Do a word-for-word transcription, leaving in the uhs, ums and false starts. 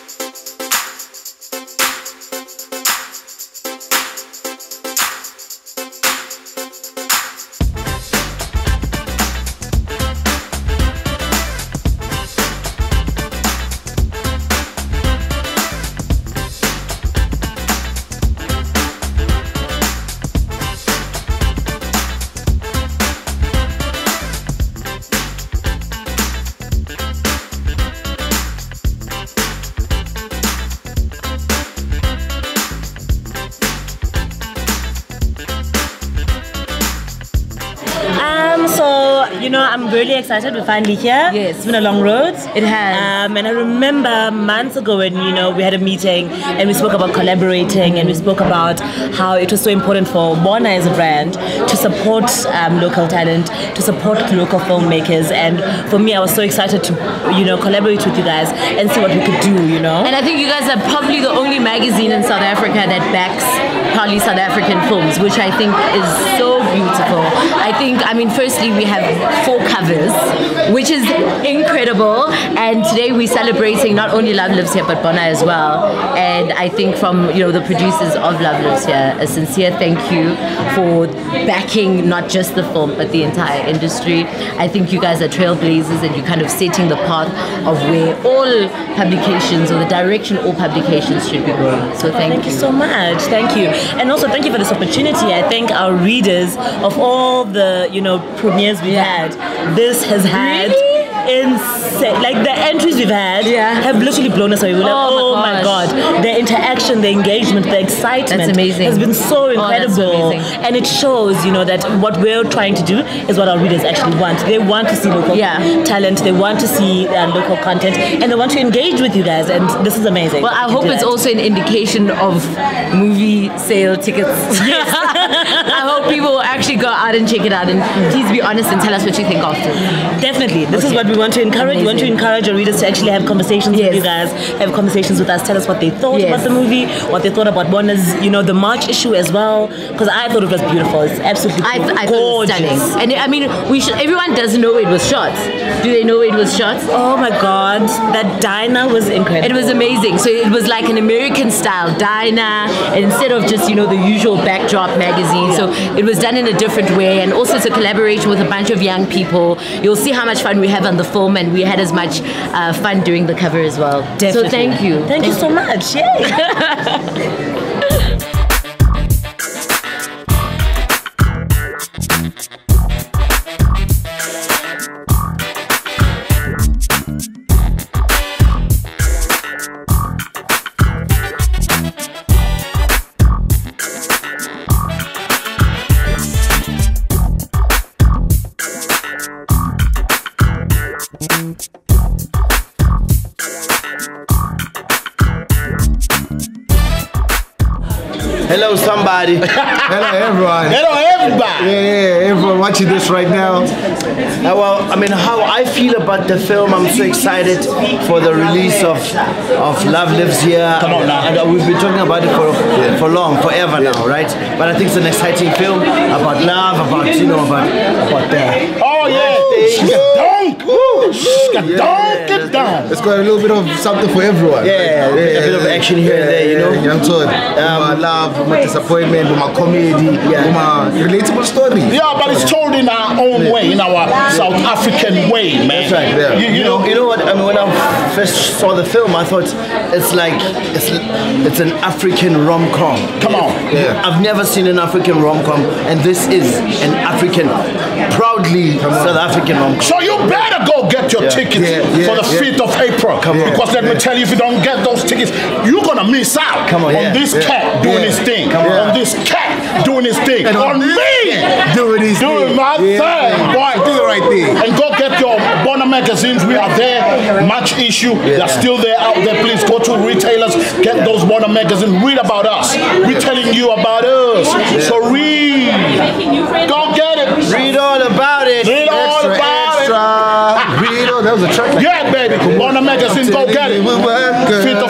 You know, I'm really excited we're finally here. Yes. It's been a long road. It has. Um, and I remember months ago when, you know, we had a meeting and we spoke about collaborating and we spoke about how it was so important for Bona as a brand to support um, local talent, to support local filmmakers. And for me, I was so excited to, you know, collaborate with you guys and see what we could do, you know. And I think you guys are probably the only magazine in South Africa that backs proudly South African films, which I think is so beautiful. I think, I mean, firstly, we have four covers, which is incredible. And today we're celebrating not only Love Lives Here, but Bona as well. And I think from, you know, the producers of Love Lives Here, a sincere thank you for backing not just the film, but the entire industry. I think you guys are trailblazers and you're kind of setting the path of where all publications or the direction all publications should be going. So thank, thank you. you so much. Thank you. And also thank you for this opportunity. I think our readers of all the, you know, premieres we've Yeah. had, this has had Really? insane, like the entries we've had Yeah. have literally blown us away. We're like, Oh oh my my god, the interaction, the engagement, the excitement That's amazing. has been so Oh, that's incredible. so amazing. And it shows, you know, that what we're trying to do is what our readers actually want. They want to see local Yeah. talent, they want to see uh, local content, and they want to engage with you guys, and this is amazing. Well, I to hope do it's that. also an indication of movie sale tickets. I hope people will actually go out and check it out, and please be honest and tell us what you think after. Definitely. This Okay. is what we want to encourage. We want to Amazing. encourage our readers to actually have conversations Yes. with you guys, have conversations with us, tell us what they thought Yes. about the movie, what they thought about Bona's, you know, the March issue as well, because I thought it was beautiful. It's absolutely I, I thought it was gorgeous. stunning. And I mean, we should, everyone does know it was shot. Do they know it was shot? Oh my god, that diner was incredible. It was amazing. So it was like an American style diner, and instead of just, you know, the usual backdrop magazine. Yeah. So it was done in a different way, and also it's a collaboration with a bunch of young people. You'll see how much fun we have on the film, and we had as much uh, fun doing the cover as well. Definitely. So thank you. Thank, you so much. Yay. Hello, somebody. Hello, everyone. Hello, everybody. Yeah, yeah, everyone watching this right now. Uh, well, I mean, how I feel about the film, I'm so excited for the release of of Love Lives Here. Come on now. And, uh, we've been talking about it for for long, forever now, right? But I think it's an exciting film about love, about, you know, about about the Oh yeah, get down, get down, get down. It's got a little bit of something for everyone. Yeah, a bit- a bit of action here and there, you know. Yeah, I'm told. Um, my love, my disappointment, my comedy, Yeah. my relatable story. Yeah, but it's told in our own way, in our South African way, man. That's right. Yeah. You, you know, you know what? I mean, when I first saw the film, I thought it's like it's it's an African rom-com. Come on. Yeah. I've never seen an African rom-com, and this is an African, proudly South African rom-com. So you better go get your Yeah. tickets Yeah, yeah, for the yeah. fifth of April. Come on. Because let me Yeah. tell you, if you don't get those tickets, you're gonna miss out Come on, on yeah. this Yeah. cat doing Yeah. his thing. Come on. On this cat doing his thing. And on on this me Doing his doing thing. my Yeah. thing. Boy, Do the right thing. And go get your Bona magazines. We are there. March issue. They're still there out there. Please go to retailers. Get those Bona magazines. Read about us. We're telling you about us. So read. Go get it. Read all about it. Read all Extra, about extra. Read all. That was a track. it. Yeah, baby. Bona magazine. Go get it. We work, girl. fifth